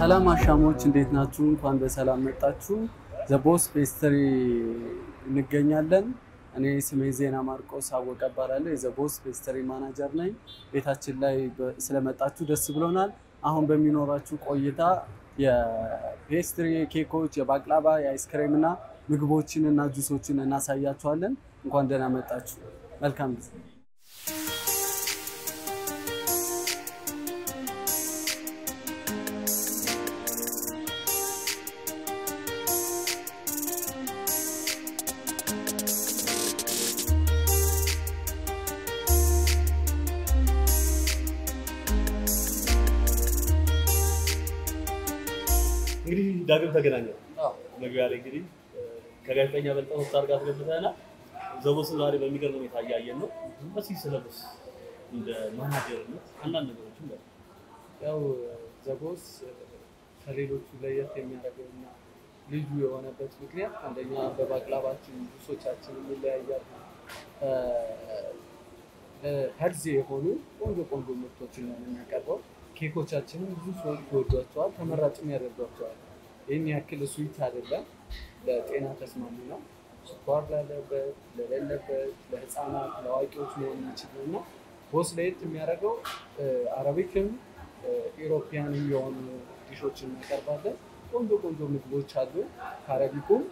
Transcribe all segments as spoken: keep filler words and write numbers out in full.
ሰላም አሻሞች እንዴት ናችሁ? እንኳን በሰላም መጣችሁ። ዘቦስ ፔስትሪ እንገኛለን። እኔ ስሜ ዜና ማርቆስ አወቀ እባላለሁ። የዘቦስ ፔስትሪ ማናጀር ነኝ። ቤታችን ላይ ስለመጣችሁ ደስ ብሎናል። አሁን በሚኖራችሁ ቆይታ የፔስትሪ ኬኮች፣ የባቅላባ፣ የአይስክሬም እና ምግቦችን እና ጁሶችን እናሳያችኋለን። እንኳን ደህና መጣችሁ። መልካም ጊዜ። እንግዲህ ዳግም ተገናኘን። አዎ መግቢያ ላይ እንግዲህ ከጋዜጠኛ በልጠው ወጣር ጋር ተገናኝተናል። ዘቦስ ዛሬ በሚገርም ሁኔታ እያየን ነው። እስኪ ስለቦስ እንደ ማናጀርነት አንዳንድ ነገሮችን በል። ያው ዘቦስ ከሌሎቹ ለየት የሚያደርገውና ልዩ የሆነበት ምክንያት አንደኛ በባቅላባችን ጁሶቻችን ይለያያሉ። ሄልዚ የሆኑ ቆንጆ ቆንጆ ምርቶችን ነው የሚያቀርበው። ኬኮቻችንን ብዙ ሰዎች ይወዷቸዋል፣ ተመራጭም ያደርጓቸዋል። ይህን ያክል ስዊት አይደለም፣ ለጤና ተስማሚ ነው። ስኳር ላለበት፣ ለሌለበት፣ ለህፃናት፣ ለአዋቂዎች መሆን የሚችል ነው እና ቦስ ለየት የሚያደርገው አረቢክም ኢሮፒያንም የሆኑ ዲሾችን እናቀርባለን። ቆንጆ ቆንጆ ምግቦች አሉ። ከአረቢኩም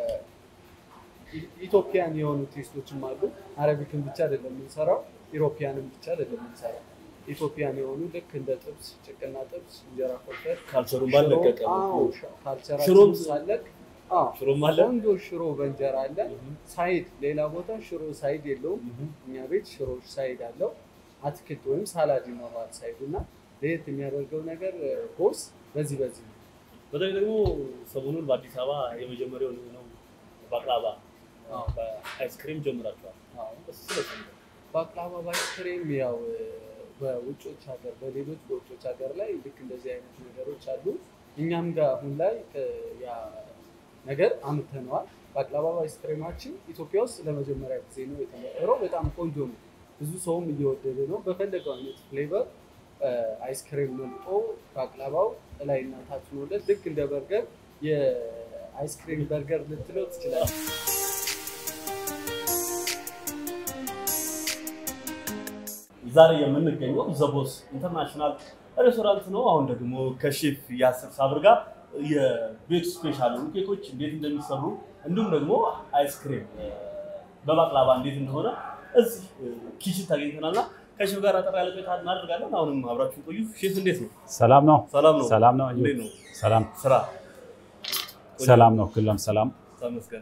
ኢትዮጵያን የሆኑ ቴስቶችም አሉ። አረቢክም ብቻ አይደለም የምንሰራው፣ ኢሮፒያንም ብቻ አይደለም የምንሰራው። ኢትዮጵያን የሆኑ ልክ እንደ ጥብስ፣ ጭቅና ጥብስ፣ እንጀራ ፍርፍር ካልቸሩን ባለቀቀ አዎ ካልቸራችን ሳለቅ አዎ ሽሮም አለ። ቆንጆ ሽሮ በእንጀራ አለ። ሳይድ ሌላ ቦታ ሽሮ ሳይድ የለውም። እኛ ቤት ሽሮ ሳይድ አለው። አትክልት ወይም ሳላድ ይኖራል ሳይዱና ለየት የሚያደርገው ነገር ቦስ በዚህ በዚህ ነው። በተለይ ደግሞ ሰሞኑን በአዲስ አበባ የመጀመሪያው ነው ባቅላባ በአይስክሬም ጀምራችኋል። አዎ እሱ ባቅላባ በአይስክሬም ያው በውጮች ሀገር በሌሎች በውጮች ሀገር ላይ ልክ እንደዚህ አይነት ነገሮች አሉ። እኛም ጋር አሁን ላይ ያ ነገር አምጥተነዋል። ባቅላባ አይስክሬማችን ኢትዮጵያ ውስጥ ለመጀመሪያ ጊዜ ነው የተመረጠው። በጣም ቆንጆ ነው። ብዙ ሰውም እየወደደ ነው። በፈለገው አይነት ፍሌቨር አይስክሬም መልጦ ባቅላባው ላይና ታች ነው። ልክ እንደ በርገር የአይስክሬም በርገር ልትለው ትችላለህ። ዛሬ የምንገኘው ዘቦስ ኢንተርናሽናል ሬስቶራንት ነው። አሁን ደግሞ ከሼፍ ያስር ሳብር ጋር የቤት ስፔሻል ኬኮች እንዴት እንደሚሰሩ እንዲሁም ደግሞ አይስክሬም በባቅላባ እንዴት እንደሆነ እዚህ ኪችን ታገኝተናልና ከሼፍ ጋር አጠር ያለ ቆይታ እናደርጋለን። አሁንም አብራችሁ ቆዩ። ሼፍ እንዴት ነው? ሰላም ነው። ሰላም ነው። ሰላም ነው። እንዴት ነው? ሰላም ስራ ሰላም ነው። ሁሉም ሰላም ተመስገን።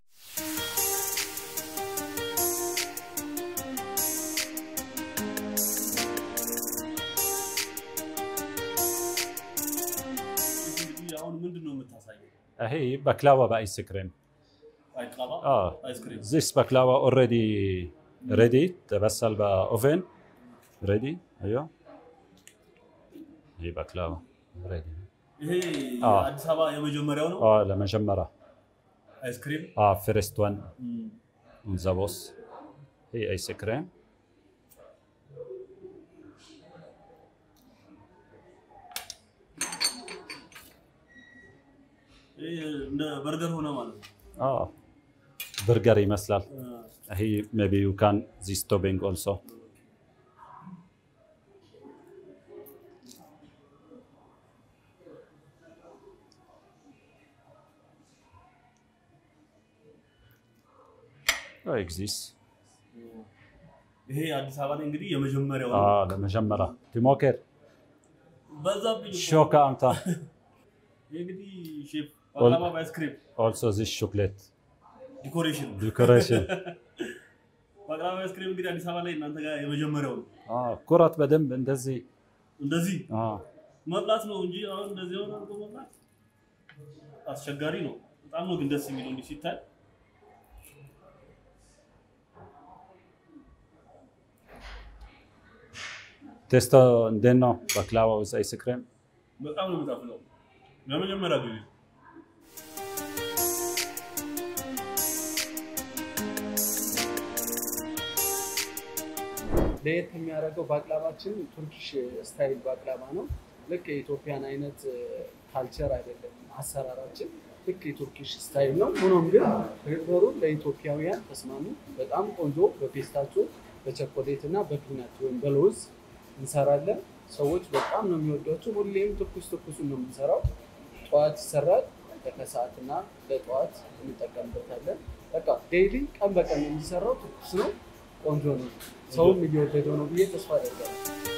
هي بكلاوة بآيس كريم. بكلاوة؟ اه آيس كريم. This بكلاوة already ready تبسل بأوفن ready أيوه. هي بكلاوة ready. هي آه. أديس أبابا የመጀመሪያው ነው? اه ለመጀመሪያ آيس كريم؟ اه first one. زبوس. هي آيس كريم. እንደ በርገር ሆነ ማለት ነው። اه برجر يمثل. هي maybe you can this topping also. like this. ይሄ አዲስ አበባ ላይ እንግዲህ የመጀመሪያው ነው። اه ለመጀመሪያ ቲሞከር በዛብኝ ሾካ አንተ እንግዲህ ሼፍ ባቅላባ አይስክሬም also this chocolate ዲኮሬሽን decoration. ባቅላባ አይስክሬም እንግዲህ አዲስ አበባ ላይ እናንተ ጋር የመጀመሪያው ነው። اه ኩራት በደንብ እንደዚህ እንደዚህ اه መብላት ነው እንጂ አሁን እንደዚህ ሆነ አድርጎ መብላት አስቸጋሪ ነው። በጣም ነው ግን ደስ የሚለው እንዲህ ሲታይ። ቴስቶ እንዴት ነው? ባቅላባ with ice cream በጣም ነው የሚጣፍጠው። ለመጀመሪያ ጊዜ ለየት የሚያደርገው ባቅላባችን ቱርኪሽ ስታይል ባቅላባ ነው። ልክ የኢትዮጵያን አይነት ካልቸር አይደለም አሰራራችን ልክ የቱርኪሽ ስታይል ነው ሆኖም ግን ፍሌቨሩ ለኢትዮጵያውያን ተስማሚ በጣም ቆንጆ በፔስታቸው በቸኮሌት እና በፒናት ወይም በሎዝ እንሰራለን ሰዎች በጣም ነው የሚወዷቸው ሁሌም ትኩስ ትኩሱን ነው የምንሰራው ጠዋት ይሰራል ለከሰዓትና ለጠዋት እንጠቀምበታለን በቃ ዴይሊ ቀን በቀን የሚሰራው ትኩስ ነው ቆንጆ ነው ሰውም እየወደደው ነው ብዬ ተስፋ አደርጋለሁ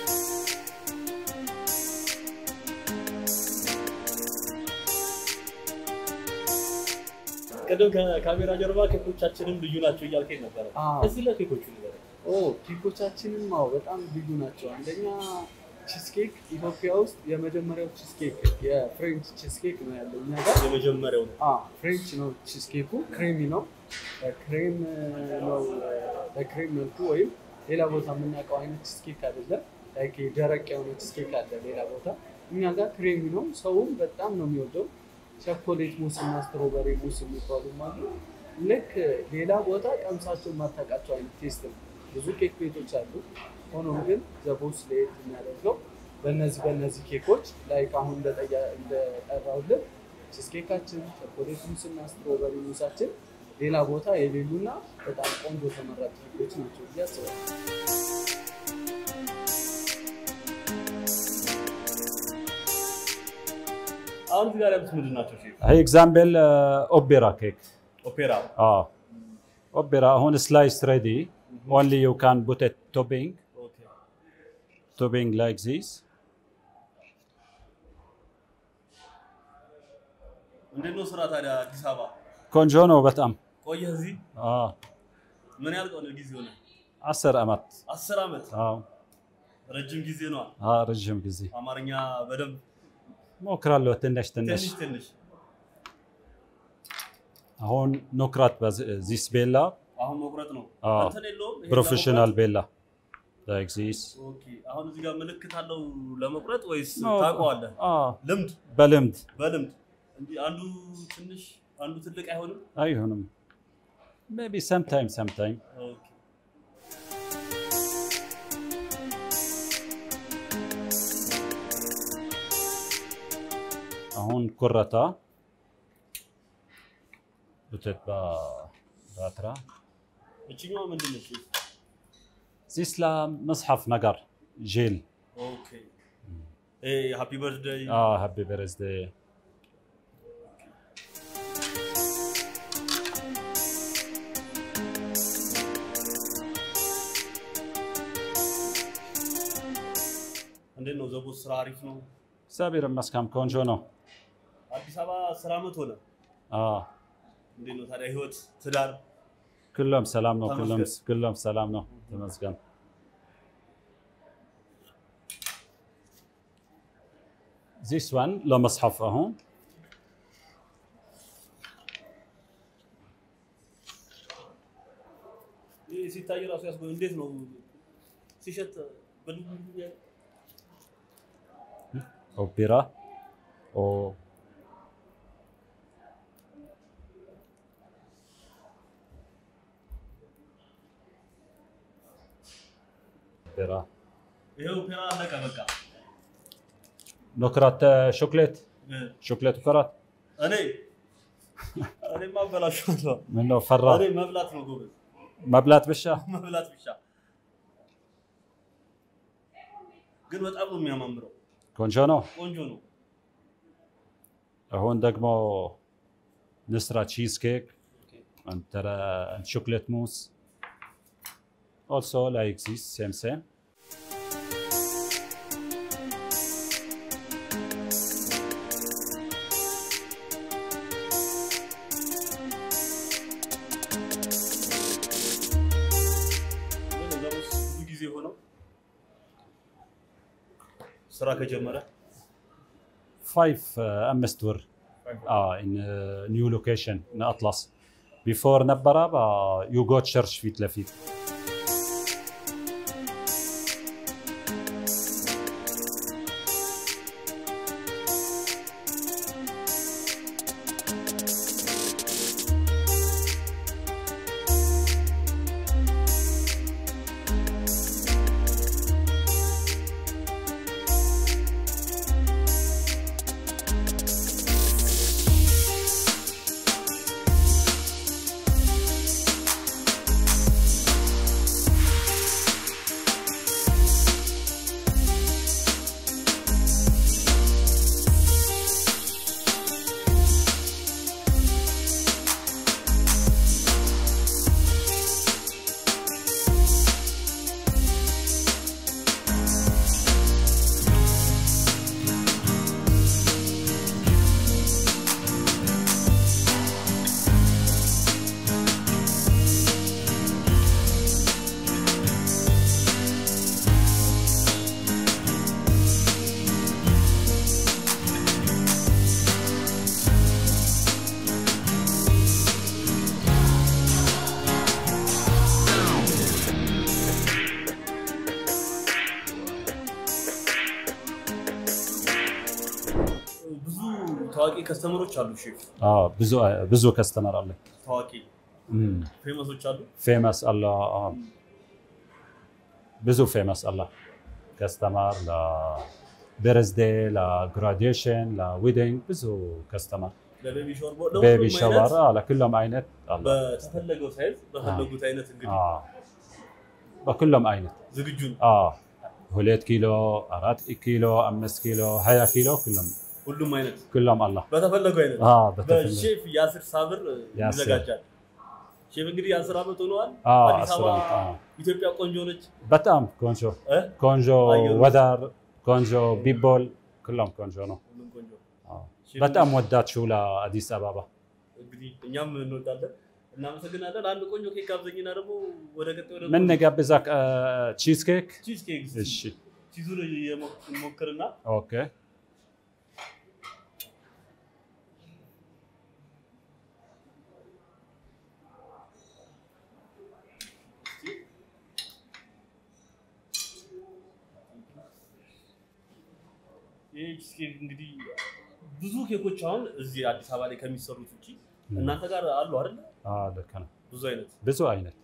ቀደም ከካሜራ ጀርባ ኬኮቻችንም ልዩ ናቸው እያልከኝ ነበር እዚህ ለኬኮቹ ነገር ኦ ኬኮቻችንም አው በጣም ልዩ ናቸው አንደኛ ቺዝ ኬክ ኢትዮጵያ ውስጥ የመጀመሪያው ቺዝ ኬክ የፍሬንች ቺዝ ኬክ ነው ያለው እኛ ጋር የመጀመሪያው ነው አ ፍሬንች ነው ቺዝ ኬኩ ክሬሚ ነው ክሬም ነው በክሬም መልኩ ወይ ሌላ ቦታ የምናውቀው አይነት ቺዝ ኬክ አይደለም ላይክ ደረቅ የሆነ ቺዝ ኬክ አለ ሌላ ቦታ እኛ ጋር ክሬሚ ነው ሰውም በጣም ነው የሚወደው ቸኮሌት ሙስ እና ስትሮበሪ ሙስ የሚባሉ ማለት ልክ ሌላ ቦታ ቀምሳቸው ማታውቃቸው አይነት ቴስት ነው ብዙ ኬክ ቤቶች አሉ ሆኖም ግን ዘቦስ ለየት የሚያደርገው በእነዚህ በእነዚህ ኬኮች ላይክ አሁን እንደጠያ እንደጠራውልን ቺዝ ኬካችን ቸኮሌት ሙስ እና ስትሮበሪ ሙሳችን ሌላ ቦታ የሌሉና በጣም ቆንጆ ተመራጭ ኬኮች ናቸው ያስባል አሁን ጋር ያሉት ምንድን ናቸው ሼፍ هي example opera cake opera اه opera አሁን sliced ready only you can put a topping okay topping like this እንዴት ነው ስራ ታዲያ አዲስ አበባ ቆንጆ ነው በጣም ቆየ እዚህ اه ምን ያህል ቆነ ጊዜ ሆነ አስር አመት አስር አመት አዎ ረጅም ጊዜ ነው اه ረጅም ጊዜ አማርኛ በደንብ ሞክራለሁ ትንሽ ትንሽ ትንሽ ትንሽ አሁን ኖክራት በዚህ ቤላ አሁን መቁረጥ ነው አንተ ነው ፕሮፌሽናል ቤላ like this ኦኬ አሁን እዚህ ጋር ምልክት አለው ለመቁረጥ ወይስ ታውቀዋለህ አዎ ልምድ በልምድ በልምድ እንጂ አንዱ ትንሽ አንዱ ትልቅ አይሆንም አይሆንም maybe sometime sometime ኦኬ አሁን ኩረታ በተባ ባትራ እቺኛው ምንድነው ዚስላ መጽሐፍ ነገር ጄል ኦኬ ኤ ሃፒ በርዝዴይ አ ሃፒ በርዝዴይ እንዴት ነው ዘቦስ ስራ አሪፍ ነው ሳቢር መስካም ቆንጆ ነው አዲስ አበባ ስራ መት ሆነ አ እንዴት ነው ታዲያ ህይወት ትዳር كلهم سلام ነው كلهم كلهم سلام ነው ተመስገን this one ለመጽሐፍ አሁን ይሄ ሲታይ ራሱ ያስበው እንዴት ነው ሲሸት ኦፔራ ኦ ኦፔራ ይሄው ኦፔራ አለቀ በቃ ኖክራት ሾኮሌት ሾኮሌት ኩራት እኔ እኔ ማበላሽው ምን ነው ፈራ እኔ መብላት ነው ጎበዝ መብላት ብቻ መብላት ብቻ ግን በጣም ነው የሚያማምረው ቆንጆ ነው ቆንጆ ነው አሁን ደግሞ ንስራ ቺዝ ኬክ አንተራ ሾኮሌት ሙስ also like this same same ስራ ከጀመረ five አምስት ወር اه in new location in Atlas before ነበረ you got church ፊት ለፊት ታዋቂ ከስተመሮች አሉ ሼፍ اه ብዙ ብዙ ከስተመር አለ ታዋቂ ፌመሶች አሉ ፌመስ አለ ብዙ ፌመስ አለ ከስተመር ላ በርዝዴይ ላ ግራጁዌሽን ላ ዌዲንግ ብዙ ከስተመር ለቤቢ ሻወር ቤቢ ሻወር አለ كلهم አይነት አለ በተፈለገው ሳይዝ በፈለጉት አይነት እንግዲህ اه በكلهم አይነት ዝግጁ اه ሁለት ኪሎ አራት ኪሎ አምስት ኪሎ ሃያ ኪሎ كلهم ሁሉም አይነት كلهم አለ በተፈለገው አይነት اه በተፈለገው በሼፍ ያስር ሳብር ይዘጋጃል ሼፍ እንግዲህ ያስር አመት ሆኗል አዲስ አበባ ኢትዮጵያ ቆንጆ ነች በጣም ቆንጆ ቆንጆ ወዳር ቆንጆ ቢቦል كلهم ቆንጆ ነው ሁሉም ቆንጆ በጣም ወዳችሁ ለአዲስ አበባ እንግዲህ እኛም እንወዳለን እናመሰግናለን አንድ ቆንጆ ኬክ አብዘኝና ደግሞ ወደ ቀጣዩ ደግሞ ምን ጋብዛክ ቺዝ ኬክ ቺዝ ኬክ እሺ ቺዙን የሞክርና ኦኬ ይሄ ቺዝ ኬክ እንግዲህ ብዙ ኬኮች አሁን እዚህ አዲስ አበባ ላይ ከሚሰሩት ውጪ እናንተ ጋር አሉ አይደል? አዎ ልክ ነው። ብዙ አይነት ብዙ አይነት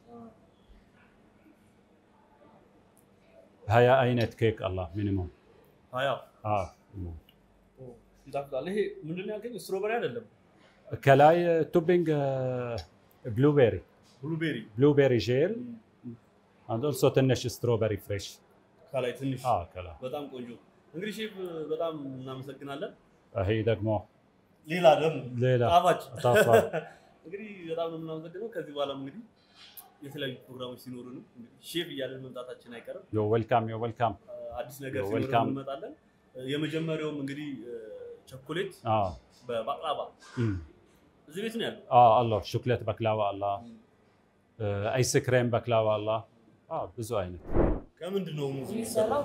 ሀያ አይነት ኬክ አለ ሚኒመም ሀያ አዎ ይጣፍጣል። ይሄ ምንድን ነው ያልከኝ? ስትሮበሪ አይደለም ከላይ ቶፒንግ ብሉቤሪ ብሉቤሪ ብሉቤሪ ጄል and also ትንሽ ስትሮበሪ ፍሬሽ ከላይ ትንሽ አዎ ከላይ በጣም ቆንጆ እንግዲህ ሼፍ በጣም እናመሰግናለን። ይሄ ደግሞ ሌላ ደግሞ ሌላ ጣፋጭ ጣፋጭ እንግዲህ በጣም ነው የምናመሰግነው። ከዚህ በኋላ እንግዲህ የተለያዩ ፕሮግራሞች ሲኖሩን ሼፍ እያለን መምጣታችን አይቀርም። ዮ ዌልካም ዮ ዌልካም አዲስ ነገር ሲኖር እንመጣለን። የመጀመሪያውም እንግዲህ ቸኮሌት አዎ በባቅላባ እዚህ ቤት ነው ያለው። አዎ አለ ቸኮሌት ባቅላባ አለ አይስክሬም ባቅላባ አለ አዎ ብዙ አይነት ከምንድን ነው የሚሰራው?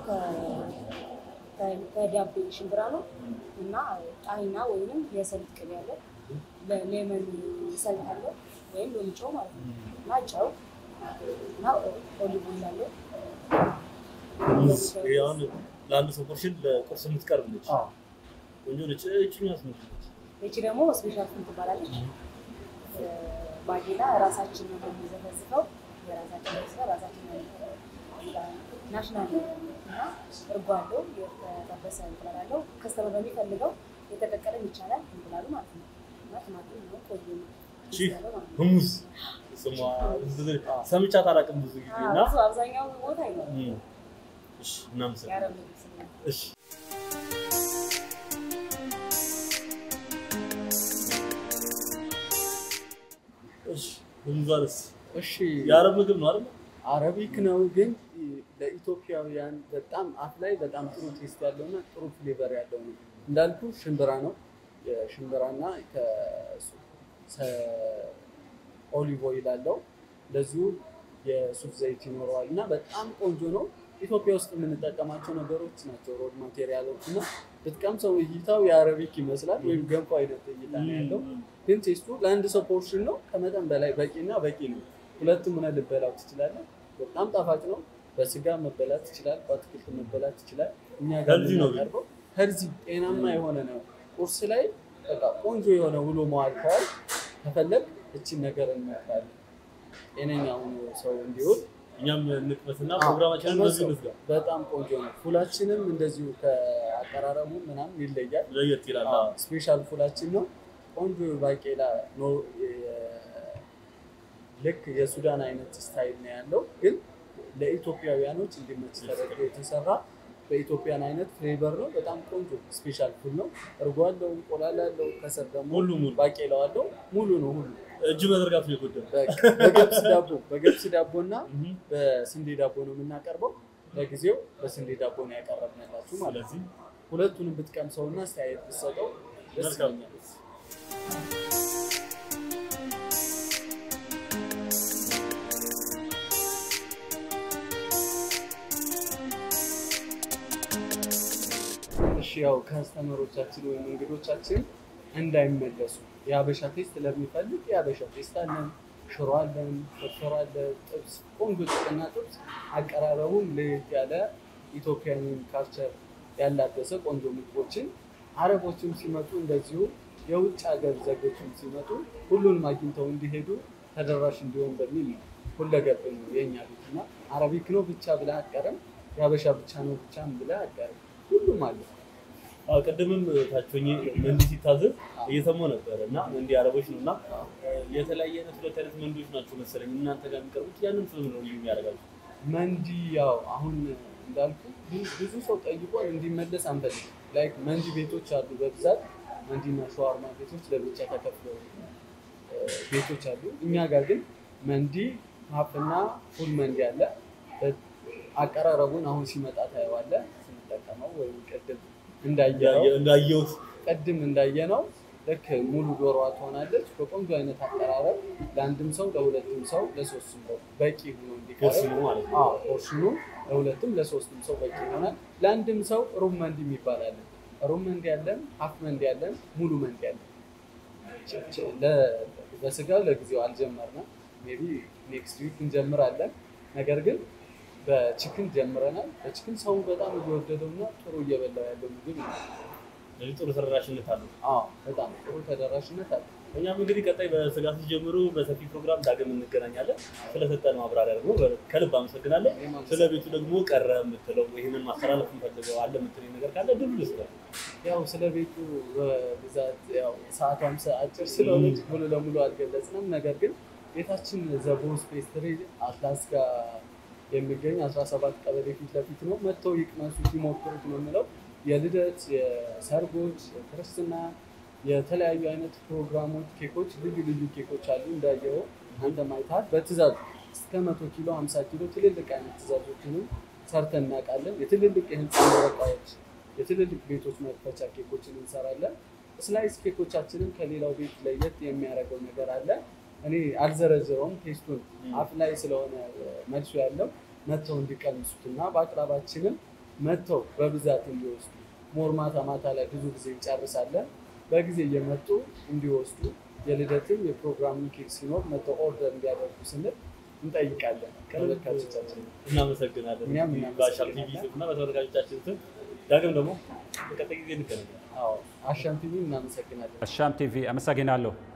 ከዳቦ ሽምብራ ነው እና ጣይና ወይንም የሰሊጥ ቅቤ ያለ ለሌመን ሰሊጥ አለ ወይም ሎሚ ጨው ማለት ነው እና ጨው እና ኦሊቭ ኦይል አለ። ይሄን ለአንድ ሰው ቁርሽን ለቁርስ የምትቀርብ ነች። ቆንጆ ነች። እቺኛስ ነች። እቺ ደግሞ ስፔሻል ፉድ ትባላለች። ባጌላ ራሳችን ነው የምንዘፈዝፈው። የራሳችን ነው ራሳችን ነው ናሽናል እና እርጎ አለው የተጠበሰ እንቁላል አለው። ከስተመር በሚፈልገው የተቀቀለም ይቻላል እንቁላሉ ማለት ነው እና ቲማቲም ነው ቆይ ነው ቺ ሁሙስ ስሟ ሰምቻት አላውቅም ብዙ ጊዜ እና አብዛኛው ቦታ አይኖር። እሺ እናመሰግናለን። እሺ እሺ ሁሙዛስ እሺ የአረብ ምግብ ነው አይደል? አረቢክ ነው ግን ለኢትዮጵያውያን በጣም አፍ ላይ በጣም ጥሩ ቴስት ያለውና ጥሩ ፍሌቨር ያለው ነው። እንዳልኩ ሽምብራ ነው። የሽምብራና ከኦሊቭ ኦይል አለው። ለዚሁ የሱፍ ዘይት ይኖረዋል እና በጣም ቆንጆ ነው። ኢትዮጵያ ውስጥ የምንጠቀማቸው ነገሮች ናቸው ሮድ ማቴሪያሎች እና ብትቀምሰው እይታው የአረቢክ ይመስላል ወይም ገንፎ አይነት እይታ ነው ያለው። ግን ቴስቱ ለአንድ ሰው ፖርሽን ነው ከመጠን በላይ በቂና በቂ ነው። ሁለቱም ሆነ ልበላው ትችላለህ። በጣም ጣፋጭ ነው። በስጋ መበላት ይችላል፣ በአትክልት መበላት ይችላል። እኛ ጋር ነው ያለው ሄልዚ ጤናማ የሆነ ነው። ቁርስ ላይ በቃ ቆንጆ የሆነ ውሎ መዋል ካል ከፈለግ እቺን ነገር እንመጣለን። ጤነኛው ሰው እንዲሆን እኛም ንቅበትና ፕሮግራማችንን በዚህ ንዝጋ። በጣም ቆንጆ ነው። ፉላችንም እንደዚሁ ከአቀራረቡ ምናምን ይለያል፣ ለየት ይላል። ስፔሻል ፉላችን ነው። ቆንጆ ባቄላ ነው። ልክ የሱዳን አይነት ስታይል ነው ያለው ግን ለኢትዮጵያውያኖች እንዲመች ተደርጎ የተሰራ በኢትዮጵያን አይነት ፍሌቨር ነው። በጣም ቆንጆ ስፔሻል ፉል ነው። እርጎ አለው፣ እንቁላል አለው፣ ከሰር ደግሞ ሙሉ ሙሉ ባቄላው አለው። ሙሉ ነው ሁሉ። እጅ መዘርጋት ነው የጎደለው። በገብስ ዳቦ በገብስ ዳቦና በስንዴ ዳቦ ነው የምናቀርበው። ለጊዜው በስንዴ ዳቦ ነው ያቀረብንላችሁ ማለት ነው። ሁለቱንም ብትቀምሰውና አስተያየት ብትሰጠው ደስ ይለኛል። ያው ካስተመሮቻችን ወይም እንግዶቻችን እንዳይመለሱ የአበሻ ቴስት ለሚፈልግ የአበሻ ቴስት አለን፣ ሽሮ አለን፣ ፍርፍር አለ፣ ጥብስ፣ ቆንጆ ጥቅና ጥብስ አቀራረቡም ለየት ያለ ኢትዮጵያን ካልቸር ያላበሰ ቆንጆ ምግቦችን አረቦችም ሲመጡ እንደዚሁ የውጭ ሀገር ዜጎችም ሲመጡ ሁሉንም አግኝተው እንዲሄዱ ተደራሽ እንዲሆን በሚል ሁለገብ ነው የኛ ቤትና አረቢክ ነው ብቻ ብለህ አትቀርም፣ ያበሻ ብቻ ነው ብቻም ብለህ አትቀርም፣ ሁሉም አለ። አዎ ቅድምም ታቾኝ መንዲ ሲታዘዝ እየሰማሁ ነበር እና መንዲ አረቦች ነውና የተለያየ አይነት ሁለት አይነት መንዲዎች ናቸው መሰለኝ እናንተ ጋር የሚቀርቡት ያንን ፍልም ነው ልዩ ያደርጋሉ። መንዲ ያው አሁን እንዳልኩ ብዙ ሰው ጠይቆን እንዲመለስ አንፈልግም። ላይክ መንዲ ቤቶች አሉ በብዛት መንዲና ሸዋርማ ቤቶች ለብቻ ተከፍለው ቤቶች አሉ። እኛ ጋር ግን መንዲ ሀፍና ፉል መንዲ አለ። አቀራረቡን አሁን ሲመጣ ታየዋለህ ስንጠቀመው ወይ ቀድም እንዳየው እንዳየው ቀድም እንዳየነው ልክ ሙሉ ዶሮዋ ትሆናለች በቆንጆ አይነት አቀራረብ ለአንድም ሰው ለሁለቱም ሰው ለሶስቱም ሰው በቂ ሆኖ እንዲቀርብ ማለት ነው። አዎ ፖርሽኑ ለሁለቱም ለሶስቱም ሰው በቂ ይሆናል። ለአንድም ሰው ሩብ መንዲ የሚባል አለ። ሩብ መንዲ ያለን ሀፍ መንዲ ያለን ሙሉ መንዲ ያለን በስጋው ለጊዜው አልጀመርንም። ሜቢ ኔክስት ዊክ እንጀምራለን። ነገር ግን በቺክን ጀምረናል። በቺክን ሰው በጣም እየወደደውና ጥሩ እየበላው ያለው ምግብ ነው። ለዚህ ጥሩ ተደራሽነት አለው። አዎ በጣም ጥሩ ተደራሽነት አለው። እኛም እንግዲህ ቀጣይ በስጋ ሲጀምሩ በሰፊ ፕሮግራም ዳግም እንገናኛለን። ስለሰጠን ማብራሪያ ደግሞ ከልብ አመሰግናለሁ። ስለ ቤቱ ደግሞ ቀረ የምትለው ይሄንን ማስተላለፍ እንፈልገው አለ የምትለኝ ነገር ካለ ድል ይስጣል። ያው ስለ ቤቱ በብዛት ያው ሰዓቷም አጭር ስለሆነች ሙሉ ለሙሉ አልገለጽንም። ነገር ግን ቤታችን ዘቦስ ፔስትሪ አትላስ ጋር የሚገኝ አስራ ሰባት ቀበሌ ፊት ለፊት ነው። መጥተው ይቅመሱት ይሞክሩት ነው የምለው። የልደት፣ የሰርጎች፣ የክርስትና፣ የተለያዩ አይነት ፕሮግራሞች ኬኮች፣ ልዩ ልዩ ኬኮች አሉ። እንዳየው አንተ ማይታት በትዕዛዝ እስከ መቶ ኪሎ ሃምሳ ኪሎ ትልልቅ አይነት ትዕዛዞችንም ሰርተን እናውቃለን። የትልልቅ የህንፃ ምረቃዎች፣ የትልልቅ ቤቶች መክፈቻ ኬኮችን እንሰራለን። ስላይስ ኬኮቻችንን ከሌላው ቤት ለየት የሚያደርገው ነገር አለ። እኔ አልዘረዝረውም። ቴስቱን አፍ ላይ ስለሆነ መልሱ ያለው መተው እንዲቀምሱትና በአቅራባችንም መተው በብዛት እንዲወስዱ ሞር ማታ ማታ ላይ ብዙ ጊዜ እንጨርሳለን። በጊዜ እየመጡ እንዲወስዱ የልደትም የፕሮግራሙን ኬክ ሲኖር መተው ኦርደር እንዲያደርጉ ስንል እንጠይቃለን። ተመልካቾቻችን እናመሰግናለን። እኛም በአሻም ቲቪ እና በተመልካቾቻችን ስም ዳግም ደግሞ በቀጣይ ጊዜ እንገናኛለን። አዎ አሻም ቲቪ እናመሰግናለን። አሻም ቲቪ አመሰግናለሁ።